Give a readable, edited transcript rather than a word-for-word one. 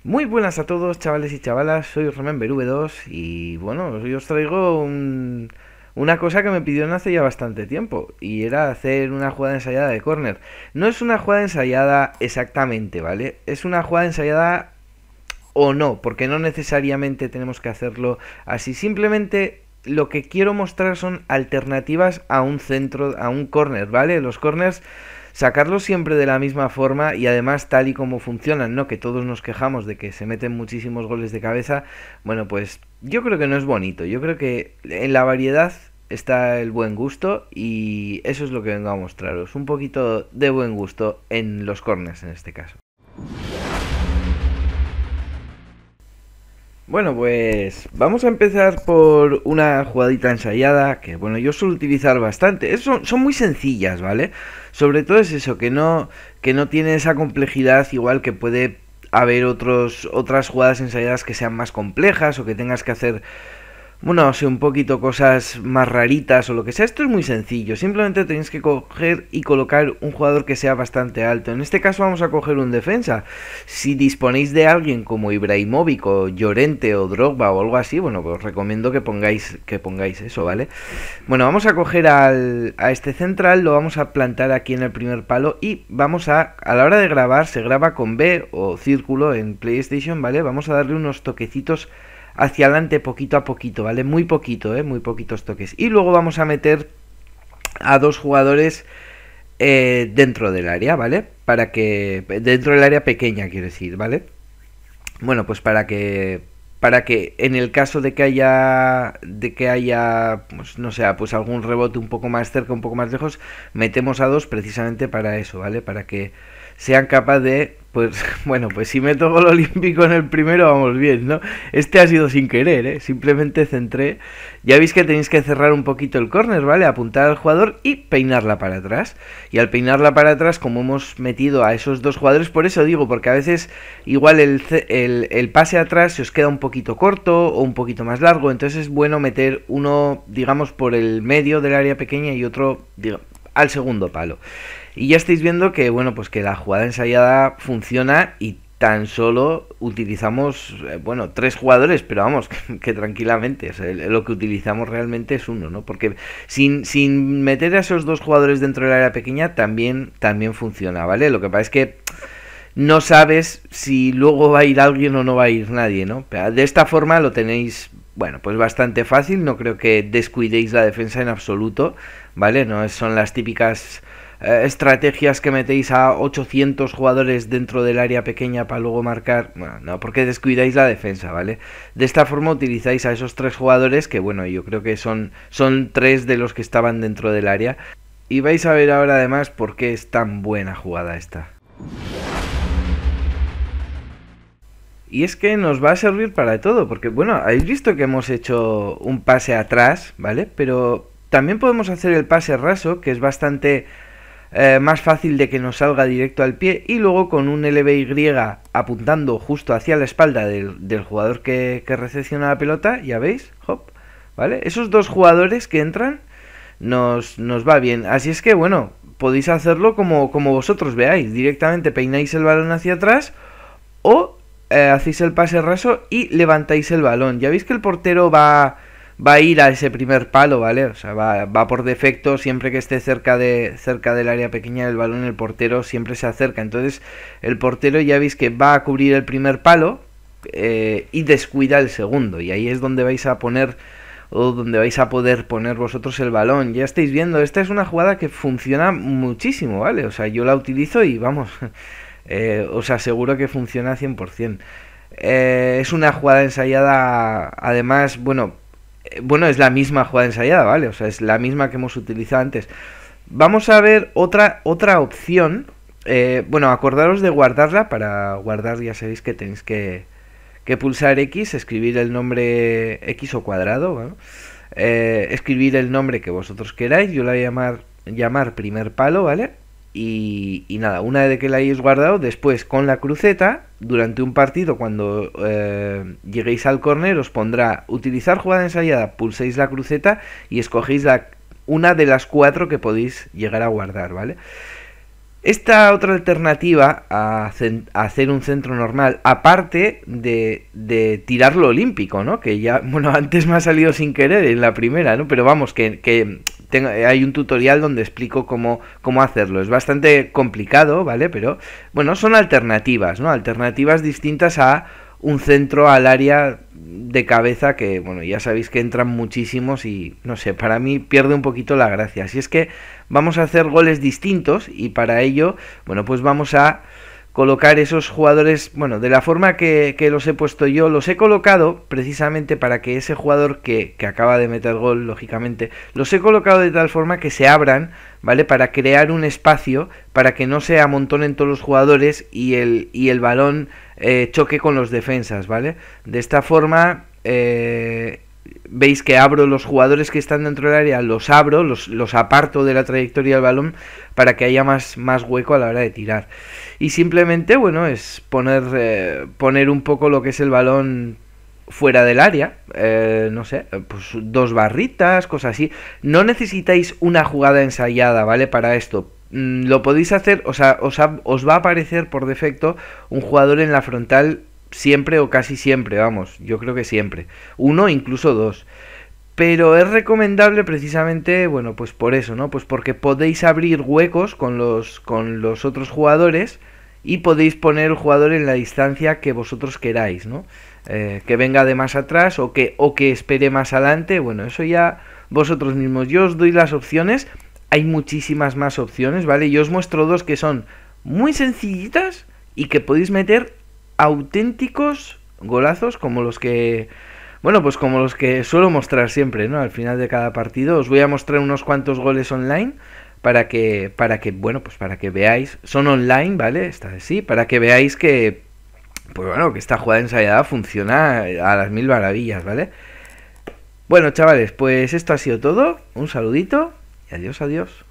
Muy buenas a todos, chavales y chavalas, soy Remember V2 y bueno, hoy os traigo una cosa que me pidieron hace ya bastante tiempo y era hacer una jugada ensayada de córner. No es una jugada ensayada exactamente, ¿vale? Es una jugada ensayada o no, porque no necesariamente tenemos que hacerlo así, simplemente lo que quiero mostrar son alternativas a un centro, a un córner, ¿vale? Los corners sacarlos siempre de la misma forma y además tal y como funcionan, ¿no? Que todos nos quejamos de que se meten muchísimos goles de cabeza. Bueno, pues yo creo que no es bonito. Yo creo que en la variedad está el buen gusto y eso es lo que vengo a mostraros. Un poquito de buen gusto en los corners en este caso. Bueno, pues vamos a empezar por una jugadita ensayada que, bueno, yo suelo utilizar bastante. Son muy sencillas, ¿vale? Sobre todo es eso, que no tiene esa complejidad igual que puede haber otras jugadas ensayadas que sean más complejas o que tengas que hacer, bueno, no sé, un poquito cosas más raritas o lo que sea. Esto es muy sencillo, simplemente tenéis que coger y colocar un jugador que sea bastante alto. En este caso vamos a coger un defensa. Si disponéis de alguien como Ibrahimovic o Llorente o Drogba o algo así, bueno, pues os recomiendo que pongáis eso, ¿vale? Bueno, vamos a coger a este central, lo vamos a plantar aquí en el primer palo y vamos a la hora de grabar, se graba con B o círculo en PlayStation, ¿vale? Vamos a darle unos toquecitos hacia adelante poquito a poquito, ¿vale? Muy poquito, muy poquitos toques. Y luego vamos a meter a dos jugadores dentro del área, ¿vale? Para que dentro del área pequeña, quiero decir, ¿vale? Bueno, pues para que en el caso de que haya pues no sé, pues algún rebote un poco más cerca, un poco más lejos, metemos a dos precisamente para eso, ¿vale? Para que sean capaces de, pues bueno, pues si meto gol olímpico en el primero vamos bien, ¿no? Este ha sido sin querer, simplemente centré. Ya veis que tenéis que cerrar un poquito el córner, ¿vale? Apuntar al jugador y peinarla para atrás. Y al peinarla para atrás, como hemos metido a esos dos jugadores, por eso digo, porque a veces igual el pase atrás se os queda un poquito corto o un poquito más largo, entonces es bueno meter uno, digamos, por el medio del área pequeña y otro, digamos, al segundo palo. Y ya estáis viendo que, bueno, pues que la jugada ensayada funciona y tan solo utilizamos, bueno, tres jugadores, pero vamos, que tranquilamente, o sea, lo que utilizamos realmente es uno, ¿no? Porque sin meter a esos dos jugadores dentro del área pequeña también funciona, ¿vale? Lo que pasa es que no sabes si luego va a ir alguien o no va a ir nadie, ¿no? Pero de esta forma lo tenéis, bueno, pues bastante fácil, no creo que descuidéis la defensa en absoluto, ¿vale? No son las típicas estrategias que metéis a 800 jugadores dentro del área pequeña para luego marcar, bueno, no, porque descuidáis la defensa, ¿vale? De esta forma utilizáis a esos tres jugadores que, bueno, yo creo que son tres de los que estaban dentro del área y vais a ver ahora además por qué es tan buena jugada esta. Y es que nos va a servir para todo, porque bueno, habéis visto que hemos hecho un pase atrás, ¿vale? Pero también podemos hacer el pase raso, que es bastante más fácil de que nos salga directo al pie, y luego con un LBY apuntando justo hacia la espalda del jugador que recepciona la pelota, ya veis, hop, ¿vale? Esos dos jugadores que entran nos va bien, así es que bueno, podéis hacerlo como vosotros veáis, directamente peináis el balón hacia atrás o hacéis el pase raso y levantáis el balón. Ya veis que el portero va a ir a ese primer palo, ¿vale? O sea, va por defecto, siempre que esté cerca del área pequeña del balón, el portero siempre se acerca. Entonces, el portero ya veis que va a cubrir el primer palo y descuida el segundo. Y ahí es donde vais a poner o donde vais a poder poner vosotros el balón. Ya estáis viendo, esta es una jugada que funciona muchísimo, ¿vale? O sea, yo la utilizo y vamos, os aseguro que funciona 100%. Es una jugada ensayada, además, bueno, es la misma jugada ensayada, ¿vale? O sea, es la misma que hemos utilizado antes. Vamos a ver otra opción. Bueno, acordaros de guardarla. Para guardar ya sabéis que tenéis que pulsar X, escribir el nombre X o cuadrado, ¿vale? Escribir el nombre que vosotros queráis. Yo la voy a llamar primer palo, ¿vale? Y nada, una vez que la hayáis guardado, después con la cruceta, durante un partido, cuando lleguéis al córner, os pondrá utilizar jugada ensayada, pulséis la cruceta y escogéis una de las 4 que podéis llegar a guardar, ¿vale? Esta otra alternativa a hacer un centro normal, aparte de tirarlo olímpico, ¿no? Que ya, bueno, antes me ha salido sin querer en la primera, ¿no? Pero vamos, hay un tutorial donde explico cómo hacerlo. Es bastante complicado, ¿vale? Pero, bueno, son alternativas, ¿no? Alternativas distintas a un centro al área de cabeza que, bueno, ya sabéis que entran muchísimos y, no sé, para mí pierde un poquito la gracia. Así es que vamos a hacer goles distintos y para ello, bueno, pues vamos a colocar esos jugadores, bueno, de la forma que los he puesto yo, los he colocado precisamente para que ese jugador que acaba de meter gol, lógicamente, los he colocado de tal forma que se abran, ¿vale? Para crear un espacio, para que no se amontonen todos los jugadores y el balón choque con los defensas, ¿vale? De esta forma, veis que abro los jugadores que están dentro del área, los abro, los aparto de la trayectoria del balón para que haya más hueco a la hora de tirar. Y simplemente, bueno, es poner un poco lo que es el balón fuera del área, no sé, pues 2 barritas, cosas así. No necesitáis una jugada ensayada, ¿vale? Para esto. Lo podéis hacer, o sea, os va a aparecer por defecto un jugador en la frontal siempre o casi siempre, vamos, yo creo que siempre. Uno, incluso dos. Pero es recomendable precisamente, bueno, pues por eso, ¿no? Pues porque podéis abrir huecos con los otros jugadores y podéis poner el jugador en la distancia que vosotros queráis, ¿no? Que venga de más atrás o que espere más adelante, bueno, eso ya vosotros mismos. Yo os doy las opciones, hay muchísimas más opciones, ¿vale? Yo os muestro dos que son muy sencillitas y que podéis meter auténticos golazos como los que, bueno, pues como los que suelo mostrar siempre, ¿no? Al final de cada partido os voy a mostrar unos cuantos goles online bueno, pues para que veáis, son online, ¿vale? Esta vez sí, para que veáis que, pues bueno, que esta jugada ensayada funciona a las mil maravillas, ¿vale? Bueno, chavales, pues esto ha sido todo, un saludito y adiós, adiós.